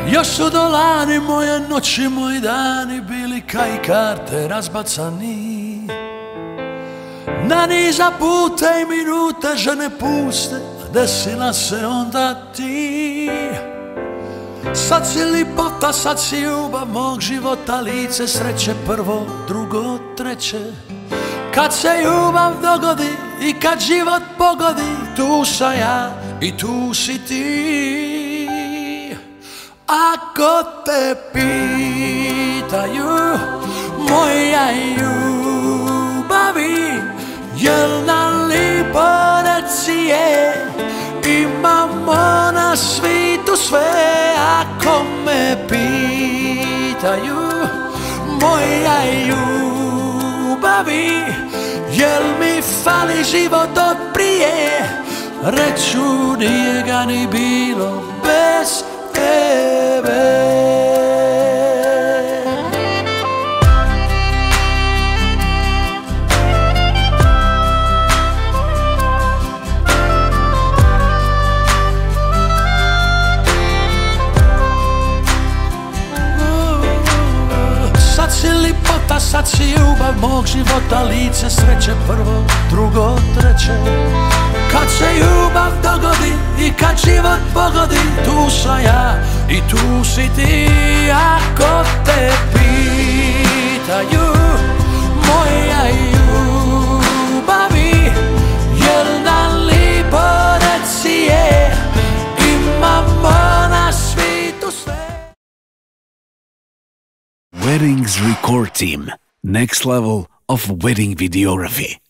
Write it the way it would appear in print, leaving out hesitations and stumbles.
Još su dolani moje noći, moji dani bili kaj karte razbacani. Na niza puta i minute žene puste, a desila se onda ti. Sad si lipota, sad si ljubav mog života, lice sreće prvo, drugo, treće. Kad se ljubav dogodi i kad život pogodi, tu sam ja i tu si ti. Ako te pitaju moja ljubavi, jel nam lipo reci je, imamo na svitu sve. Ako me pitaju moja ljubavi, jel mi fali život od prije, reću nije ga ni bilo bez tebe. Sad si lipota, sad si ljubav mog života, lice sreće prvo, drugo, treće. Kad se ljubav dogodi i kad život pogodi, tu sam ja i tu si ti. Ako te pitaju moja ljubavi, jel nam lipo reci je, imamo na svitu sve. Weddings Record Team, next level of wedding videography.